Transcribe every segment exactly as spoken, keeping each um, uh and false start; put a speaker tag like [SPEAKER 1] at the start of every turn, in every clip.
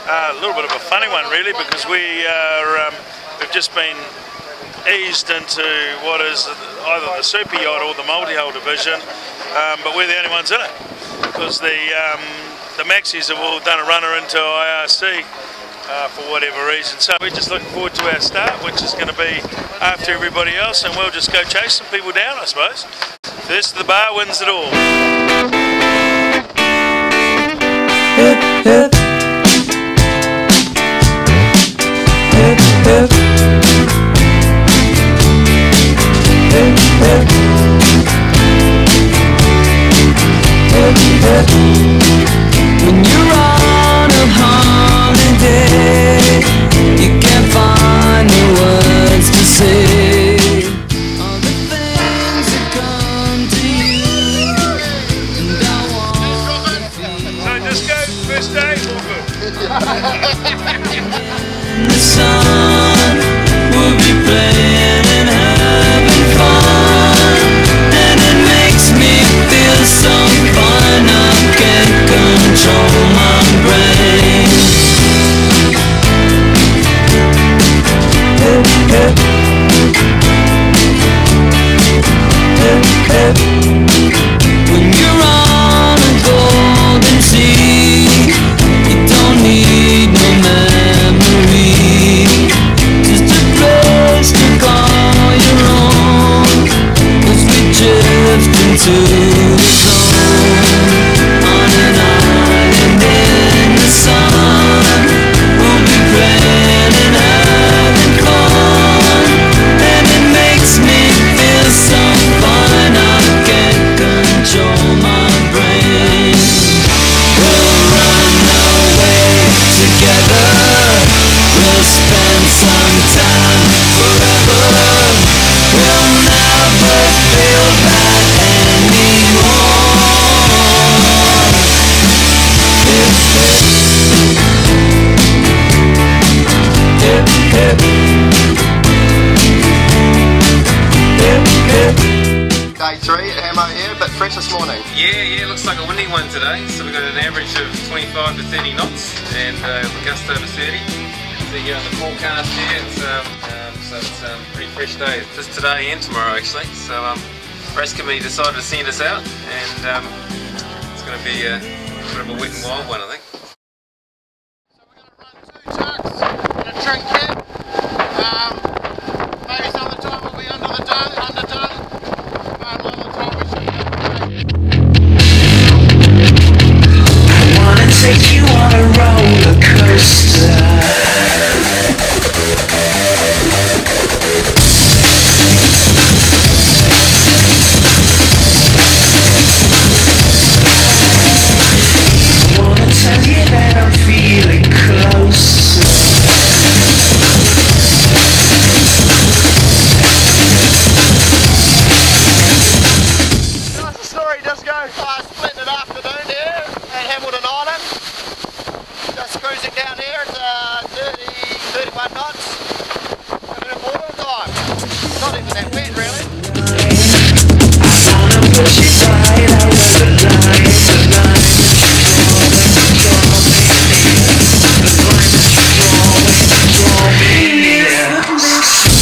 [SPEAKER 1] Uh, a little bit of a funny one really, because we are, um, we've just been eased into what is either the super yacht or the multi-hull division, um, but we're the only ones in it because the um, the maxis have all done a runner into I R C uh, for whatever reason. So we're just looking forward to our start, which is going to be after everybody else, and we'll just go chase some people down, I suppose. First to the bar wins it all.
[SPEAKER 2] Hip, hip. Hip, hip. Hip, hip. Hip, hip. When you're on a holiday, you can't find the words to say all the things that come to you, and I want to feel.
[SPEAKER 1] So just go first day, all good.
[SPEAKER 2] The sun will be playing and having fun, and it makes me feel so fine I can't control my brain. Hip, hip. Hip, hip. When you're on a golden sea, you don't need no memory, just a place to call your own, 'cause we drift into the zone on an island in the sun. We'll be playing and having fun, and it makes me feel so fine I can't control my brain. We'll run away together, we'll spend some time forever, we'll never feel that anymore. Hip, hip. Hip, hip. Hip, hip.
[SPEAKER 3] Day three at Hamo here, but fresh this morning.
[SPEAKER 4] Yeah, yeah, looks like a windy one today. So we've got an average of twenty-five to thirty knots and uh, a gust over thirty. So here on the forecast here, it's, um, um, so it's um, a pretty fresh day. It's just today and tomorrow actually. So um, race committee decided to send us out, and um, it's going to be a bit of a wet and wild one, I think.
[SPEAKER 5] So we're going to run two tucks and a trim cap. Um, maybe some of the time we'll be under the tongue, under tongue, but a lot of the time we should be up
[SPEAKER 2] I wanna take you on a roller coaster. I wanna tell you that I'm feeling closer.
[SPEAKER 5] Nice story just go. Uh, splendid afternoon here at Hamilton Island. Just cruising down here at uh, thirty, thirty-one knots. Having a ball time. Not even that wet really.
[SPEAKER 2] I wanna push it right over the line, the line that you draw when you draw me near, the line that you draw when you draw me near.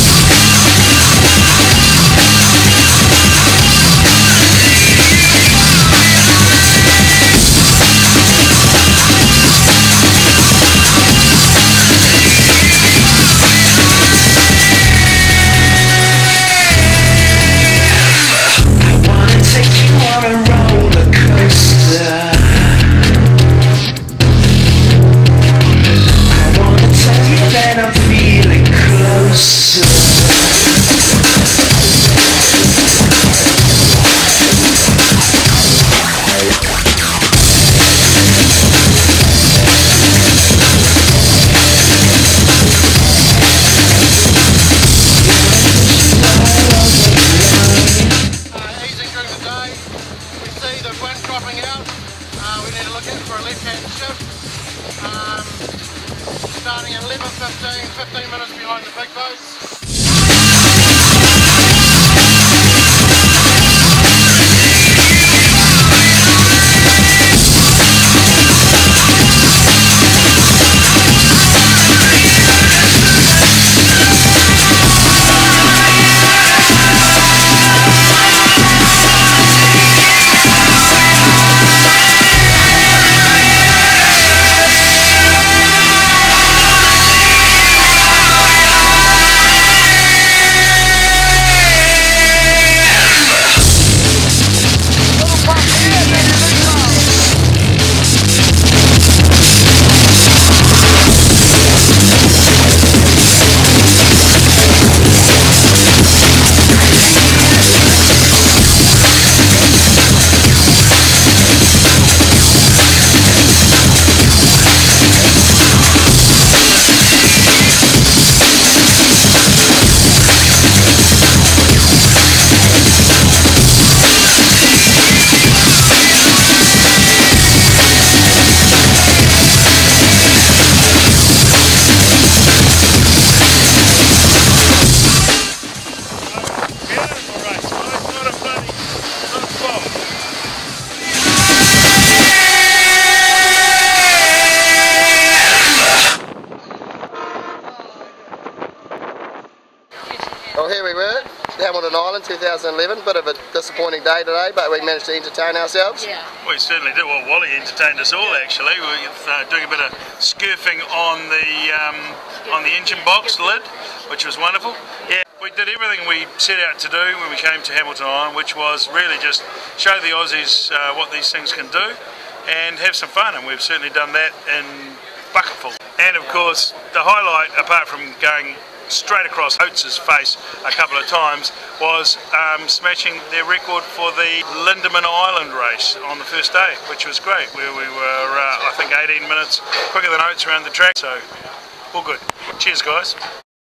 [SPEAKER 5] Starting at eleven fifteen, fifteen minutes behind the big boats.
[SPEAKER 3] Hamilton Island two thousand eleven. Bit of a disappointing day today, but we managed to entertain ourselves.
[SPEAKER 6] Yeah.
[SPEAKER 1] We certainly did. Well, Wally entertained us all actually. We were uh, doing a bit of scurfing on the um, on the engine box lid, which was wonderful. Yeah, we did everything we set out to do when we came to Hamilton Island, which was really just show the Aussies uh, what these things can do and have some fun, and we've certainly done that in bucketful. And of course, the highlight, apart from going straight across Oates' face a couple of times, was um, smashing their record for the Lindeman Island race on the first day, which was great, where we were, uh, I think, eighteen minutes quicker than Oates around the track, so all good. Cheers, guys.